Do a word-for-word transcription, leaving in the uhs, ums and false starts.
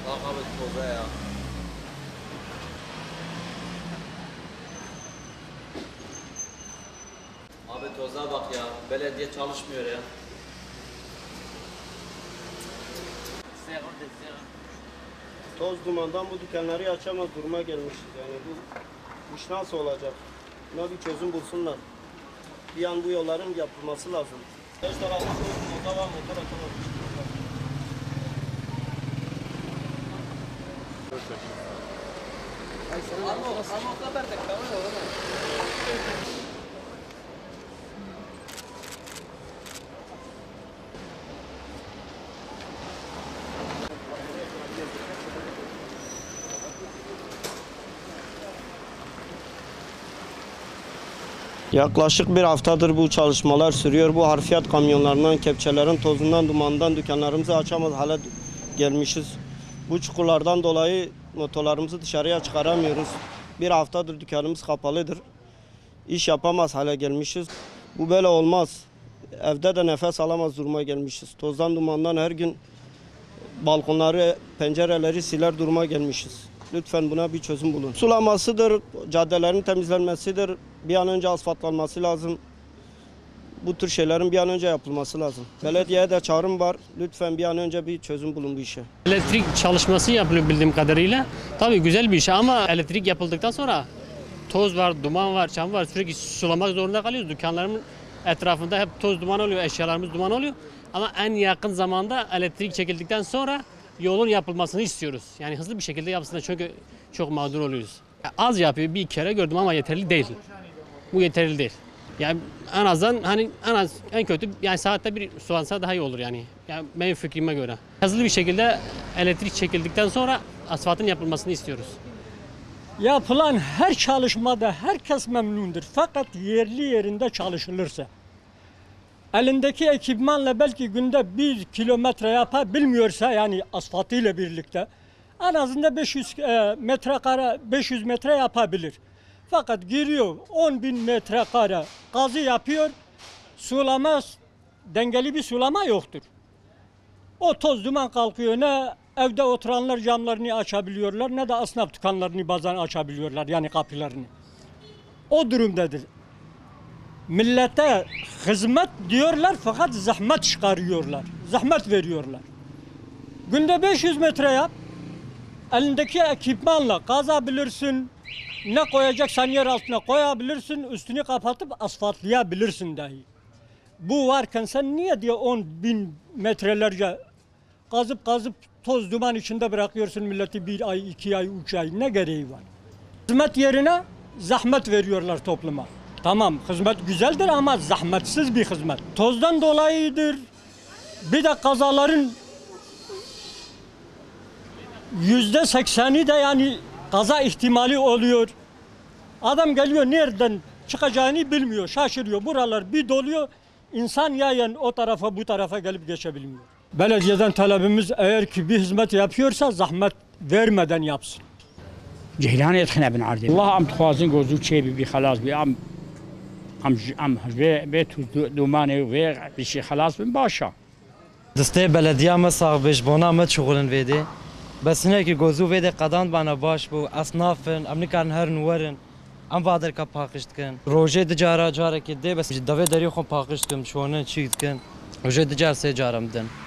Bak abi toza ya. Abi toza bak ya. Belediye çalışmıyor ya. Toz dumandan bu dükkanları açamaz duruma gelmişiz yani bu iş nasıl olacak? Buna bir çözüm bulsunlar. Bir an bu yolların yapılması lazım. Beş tarafı motor var, motor atamamış. Yaklaşık bir haftadır bu çalışmalar sürüyor. Bu harfiyat kamyonlarından, kepçelerin tozundan, dumandan dükkanlarımızı açamaz hale gelmişiz. Bu çukurlardan dolayı motorlarımızı dışarıya çıkaramıyoruz. Bir haftadır dükkanımız kapalıdır. İş yapamaz hale gelmişiz. Bu böyle olmaz. Evde de nefes alamaz duruma gelmişiz. Tozdan, dumandan her gün balkonları, pencereleri siler duruma gelmişiz. Lütfen buna bir çözüm bulun. Sulamasıdır, caddelerin temizlenmesidir, bir an önce asfaltlanması lazım. Bu tür şeylerin bir an önce yapılması lazım. Belediyeye de çağrım var. Lütfen bir an önce bir çözüm bulun bu işe. Elektrik çalışması yapılıyor bildiğim kadarıyla. Tabii güzel bir şey ama elektrik yapıldıktan sonra toz var, duman var, çam var. Sürekli sulamak zorunda kalıyoruz. Dükkanlarımın etrafında hep toz duman oluyor, eşyalarımız duman oluyor. Ama en yakın zamanda elektrik çekildikten sonra yolun yapılmasını istiyoruz. Yani hızlı bir şekilde yapsınlar çünkü çok mağdur oluyoruz. Az yapıyor, bir kere gördüm ama yeterli değil. Bu yeterli değil. Yani en azından hani en az en kötü yani saatte bir sulansa daha iyi olur yani. Yani benim fikrime göre. Hızlı bir şekilde elektrik çekildikten sonra asfaltın yapılmasını istiyoruz. Yapılan her çalışmada herkes memnundur. Fakat yerli yerinde çalışılırsa. Elindeki ekipmanla belki günde bir kilometre yapabilmiyorsa yani asfaltıyla birlikte en azından beş yüz metrekare beş yüz metre yapabilir. Fakat giriyor on bin metrekare kazı yapıyor, sulama, dengeli bir sulama yoktur. O toz duman kalkıyor, ne evde oturanlar camlarını açabiliyorlar ne de esnaf dükkanlarını bazen açabiliyorlar yani kapılarını. O durumdadır. Millete hizmet diyorlar fakat zahmet çıkarıyorlar, zahmet veriyorlar. Günde beş yüz metre yap, elindeki ekipmanla kazabilirsin, ne koyacaksan yer altına koyabilirsin, üstünü kapatıp asfaltlayabilirsin dahi. Bu varken sen niye diye on bin metrelerce kazıp kazıp toz duman içinde bırakıyorsun milleti bir ay, iki ay, üç ay, ne gereği var? Hizmet yerine zahmet veriyorlar topluma. Tamam, hizmet güzeldir ama zahmetsiz bir hizmet. Tozdan dolayıdır. Bir de kazaların yüzde sekseni de yani kaza ihtimali oluyor. Adam geliyor nereden çıkacağını bilmiyor, şaşırıyor. Buralar bir doluyor, insan yayan o tarafa bu tarafa gelip geçebilmiyor. Belediyeden talebimiz eğer ki bir hizmet yapıyorsa zahmet vermeden yapsın. جهلان يدخنا بن عردي الله عم تخوازن جوزو شيء بي خلاص بي عم عم عم بيت دومانه و بشي خلاص بن باشا دسته بلدیه ما صاحبش بنا ما شغلن ویده بس نه که گوزو ویده قدان بنا باش بو اصنافن امنی کارن هر نورن ام بادر کا پاکشت کن روزه دجارا جاره که ده بس دوی دری خو پاکشت کم شونه چیت کن روزه دجار سه جارم دن